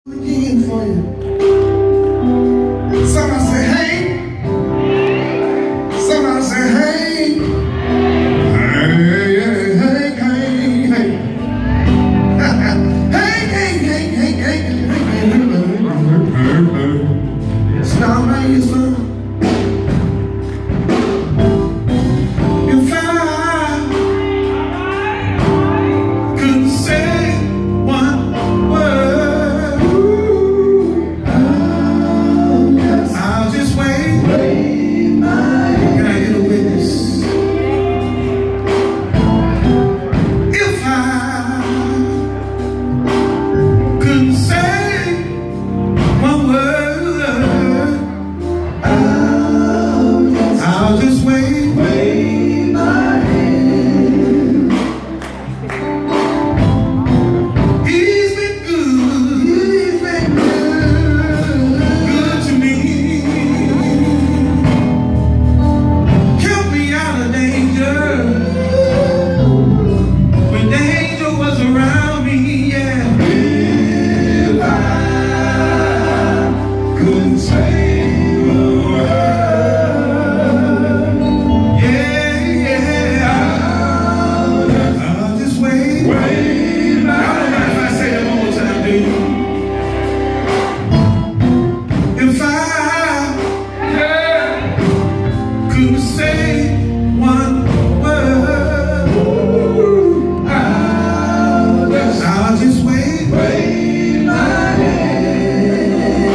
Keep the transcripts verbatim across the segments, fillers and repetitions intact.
Again for you. Somebody say, hey. Somebody say, hey. Hey, hey, hey, hey, hey. Hey, hey, hey, hey, hey, hey, hey. It's not my son. If I could say one word, I'll just wave, wave my hand. Can I get a witness? If I could say one word, I'll just, I'll just wave, wave my hand. He's been good, he's been good, good to me. Kept me out of danger when danger was around me, yeah. If I couldn't say a word, yeah, yeah, I'll just, I'll just wait, wait. I don't mind if I say that one more time, do you? If I could say one word, I'll just, I'll just wait, wave my hand.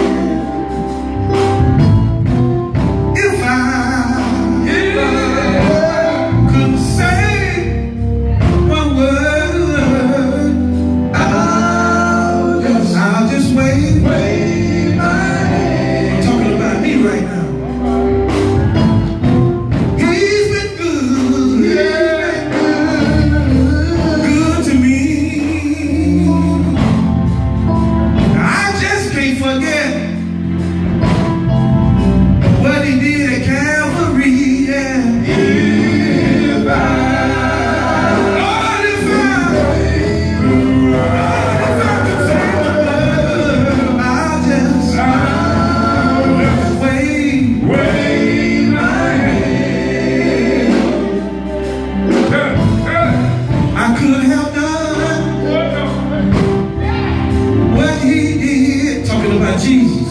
If I, if I could say one word, I'll just, I'll just wait, wave my hand. I'm talking about me right now. He's been good, yeah, good to me. I just can't forget what he did at Calvary, yeah. If I, Lord, if I, Lord, if I could say one word, I'll just, I'll just wave, wave my hand. I could have done what he did, talking about Jesus.